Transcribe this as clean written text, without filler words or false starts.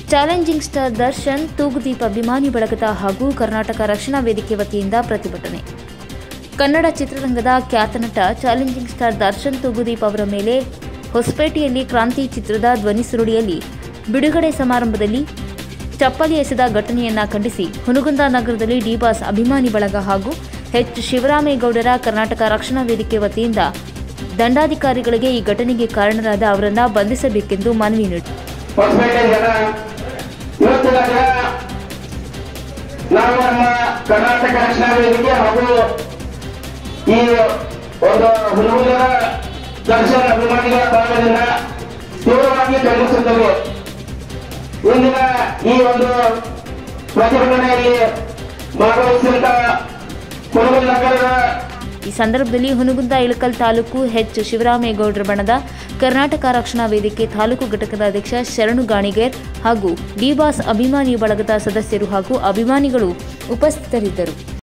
Challenging star Darshan Thoogudeepa ಅಭಿಮಾನಿ ಬಳಗದ ಹಾಗೂ ಕರ್ನಾಟಕ ರಕ್ಷಣಾ ವೇದಿಕೆ ವತಿಯಿಂದ ಪ್ರತಿಭಟನೆ. ಕನ್ನಡ ಚಿತ್ರರಂಗದ ಖ್ಯಾತ ನಟ ಚಾಲೆಂಜಿಂಗ್ ಸ್ಟಾರ್ ದರ್ಶನ್ ತೂಗುದೀಪ್ ಅವರ ಮೇಲೆ ಹೊಸಪೇಟೆಯಲ್ಲಿ ಕ್ರಾಂತಿ ಚಿತ್ರದ ಧ್ವನಿ ಸುರುಳಿಯಲ್ಲಿ ಬಿಡುಗಡೆ ಸಮಾರಂಭದಲ್ಲಿ ಚಪ್ಪಲಿ ಎಸೆದ ಘಟನೆಯನ್ನು ಖಂಡಿಸಿ ಹುನಗುಂದ ನಗರದಲ್ಲಿ ಡಿ-ಬಾಸ್ ಅಭಿಮಾನಿ ಬಳಗ ಹಾಗೂ ಎಚ್. ಶಿವರಾಮೇಗೌಡರ ಕರ್ನಾಟಕ ರಕ್ಷಣಾ ವೇದಿಕೆ ವತಿಯಿಂದ ದಂಡಾಧಿಕಾರಿಗಳಿಗೆ ಈ ಘಟನೆಗೆ ಕಾರಣರಾದ ಅವರನ್ನು ಬಂಧಿಸಬೇಕೆಂದು ಮನವಿ ನೀಡಿದರು. ನಾವು ನಮ್ಮ ಕರ್ನಾಟಕ ರಕ್ಷಣಾ ವೇದಿಕೆ ಹಾಗೂ ಈ ಒಂದು ಹುನಗುಂದದ ದರ್ಶನ್ ಅಭಿಮಾನಿಗಳ ಭಾಗದಿಂದ ತೀವ್ರವಾಗಿ ಖಂಡಿಸುತ್ತೇವೆ. ಇಂದಿನ ಈ ಒಂದು ಪ್ರತಿಭಟನೆಯಲ್ಲಿ ಭಾಗವಹಿಸಿದ ಹುನಗುಂದ ನಗರದ ಈ ಸಂದರ್ಭದಲ್ಲಿ ಹುನಗುಂದ ಇಳಕಲ್ ತಾಲೂಕು ಎಚ್. ಶಿವರಾಮೇಗೌಡರ ಬಣದ ಕರ್ನಾಟಕ ರಕ್ಷಣಾ ವೇದಿಕೆ ತಾಲೂಕು ಘಟಕದ ಅಧ್ಯಕ್ಷ ಶರಣು ಗಾಣಿಗೇರ್ ಹಾಗೂ ಡಿ-ಬಾಸ್ ಅಭಿಮಾನಿ ಬಳಗದ ಸದಸ್ಯರು ಹಾಗೂ ಅಭಿಮಾನಿಗಳು ಉಪಸ್ಥಿತರಿದ್ದರು.